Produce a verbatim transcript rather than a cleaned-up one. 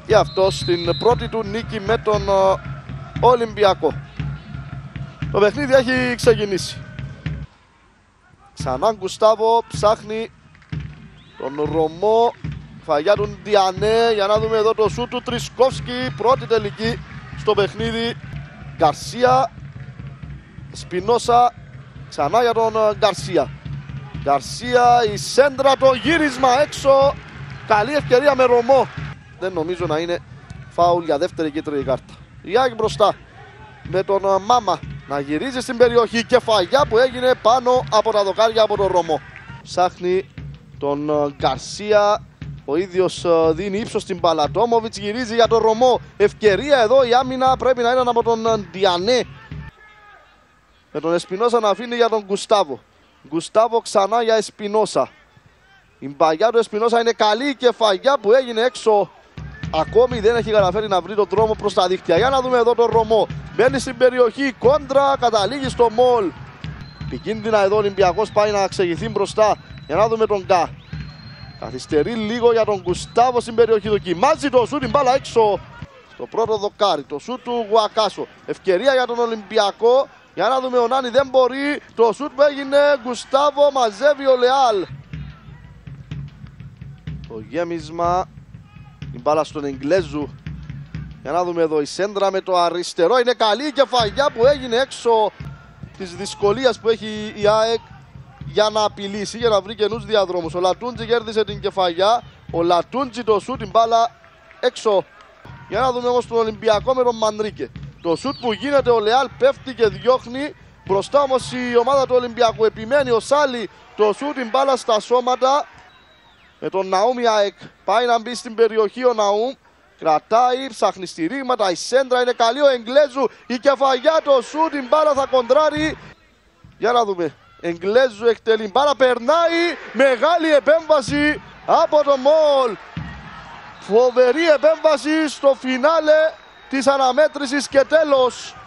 και αυτό στην πρώτη του νίκη με τον Ολυμπιακό. Το παιχνίδι έχει ξεκινήσει. Ξανά Γκουστάβο ψάχνει τον Ρωμό. Φαγιά του Διανέ, για να δούμε εδώ το σούτ του Τρισκόφσκι. Πρώτη τελική στο παιχνίδι. Γκαρσία, Σπινόσα, ξανά για τον Γκαρσία. Γκαρσία, η σέντρα, το γύρισμα έξω. Καλή ευκαιρία με Ρωμό. Δεν νομίζω να είναι φάουλ για δεύτερη κίτρινη κάρτα. Η ΑΕΚ μπροστά με τον Μάμα να γυρίζει στην περιοχή και φαγιά που έγινε πάνω από τα δοκάρια από τον Ρωμό. Ψάχνει τον Γκαρσία. Ο ίδιος δίνει ύψος στην μπάλα. Τόμοβιτς γυρίζει για τον Ρωμό. Ευκαιρία εδώ, η άμυνα πρέπει να είναι από τον Διανέ. Με τον Εσπινόσα να αφήνει για τον Γκουστάβο. Γκουστάβο ξανά για Εσπινόσα. Η μπαγιά του Εσπινόσα είναι καλή και φαγιά που έγινε έξω. Ακόμη δεν έχει καταφέρει να βρει τον δρόμο προς τα δίκτυα. Για να δούμε εδώ τον Ρωμό. Μπαίνει στην περιοχή, κόντρα, καταλήγει στο μολ. Επικίνδυνα εδώ ο Ολυμπιακός πάει να εξηγηθεί μπροστά. Για να δούμε τον Κα. Καθυστερεί λίγο για τον Γκουστάβο στην περιοχή. Δοκιμάζει το σούτ, την μπάλα έξω. Στο πρώτο δοκάρι, το σούτ του Γουακάσο. Ευκαιρία για τον Ολυμπιακό. Για να δούμε, ο Νάνι δεν μπορεί. Το σούτ που έγινε, Γκουστάβο, μαζεύει ο Λεάλ. Το γέμισμα. Την μπάλα στον Εγγλέζου. Για να δούμε εδώ, η σέντρα με το αριστερό είναι καλή και φαγιά που έγινε έξω της δυσκολίας που έχει η ΑΕΚ για να απειλήσει, για να βρει καινούς διαδρόμους. Ο Λατούντζι κέρδισε την κεφαλιά. Ο Λατούντζι το σούτ, την μπάλα έξω. Για να δούμε όμως τον Ολυμπιακό με τον Μανρίκε. Το σούτ που γίνεται, ο Λεάλ πέφτει και διώχνει. Μπροστά όμως η ομάδα του Ολυμπιακού επιμένει. Ο Σάλι το σούτ, την μπάλα στα σώματα. Με τον Ναούμ η ΑΕΚ πάει να μπει στην περιοχή ο Ναούμ. Κρατάει, ψάχνει στηρίγματα. Η σέντρα είναι καλή, ο Εγγλέζου. Η κεφαλιά, το σούτ, την μπάλα θα κοντράρει. Για να δούμε. Εγγλέζου εκτελεί, μπάλα περνάει. Μεγάλη επέμβαση από το μολ. Φοβερή επέμβαση στο φινάλε της αναμέτρησης και τέλος.